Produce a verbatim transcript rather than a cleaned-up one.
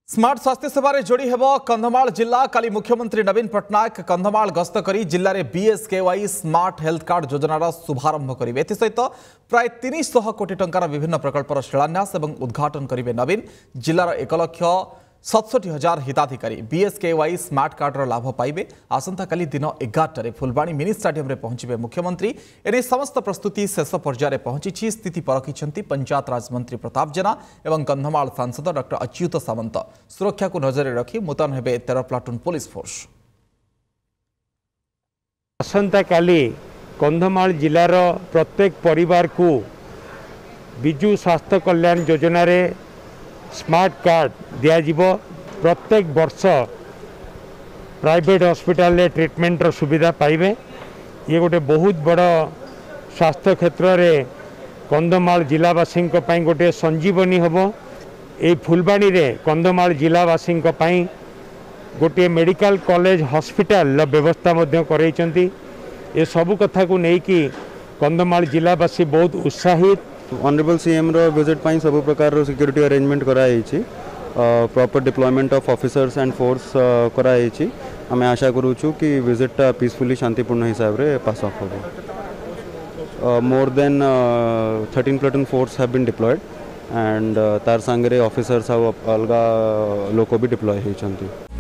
Smart स्वास्थ्य सेवा जोड़ी हेब कंधमाल जिला काली मुख्यमंत्री नवीन पट्टनायक कंधमाल गस्त करी जिले में बीएसकेवाई स्मार्ट हेल्थ कार्ड योजनार शुभारंभ करेंगे। एसहित प्राय तीन सौ कोटी टंकार विभिन्न प्रकल्पर शिलान्यास और उद्घाटन करेंगे। नवीन जिलार एक लक्ष सतसठी हजार हिताधिकारी बीएसकेवाई स्मार्ट कार्डर लाभ पाइबे। आसंता काली दिन एगारटे फुलबाणी मिनी स्टाडियम रे पहुंचे मुख्यमंत्री। एने समस्त प्रस्तुति शेष पर्यायर पहुंची। स्थिति परखिंट पंचायत राज मंत्री प्रताप जेना एवं कंधमाल सांसद डॉक्टर अच्युत सामंत। सुरक्षा को नजर रखी मुतयन हेबे तेरह प्लाटून पुलिस फोर्स। आसंता काली कंधमाल जिलार प्रत्येक परिवार को विजु स्वास्थ्य कल्याण योजना रे स्मार्ट कार्ड दिज्व। प्रत्येक वर्ष प्राइवेट हॉस्पिटल ले ट्रीटमेंट रो सुविधा पाइबे। ये गोटे बहुत बड़ स्वास्थ्य क्षेत्र में कंधमाल जिलावासी गोटे संजीवनी हम। ये फुलबाणी रे कंधमाल जिलावासी गोटे मेडिकल कॉलेज हॉस्पिटल व्यवस्था करैचंती। ये सब कथा को लेकिन कंधमाल जिलावासी बहुत उत्साहित। ऑनरेबल सीएम रो विजिट पाई सब प्रकार सिक्योरिटी अरेंजमेंट कराई proper deployment of officers and force कराई। आम आशा करूँ कि विजिट पीसफुली शांतिपूर्ण हिसाब रे पास ऑफ हो। More than thirteen platoon force have been deployed and तार संगे ऑफिसर्स अलग लोक भी डिप्लॉय होती।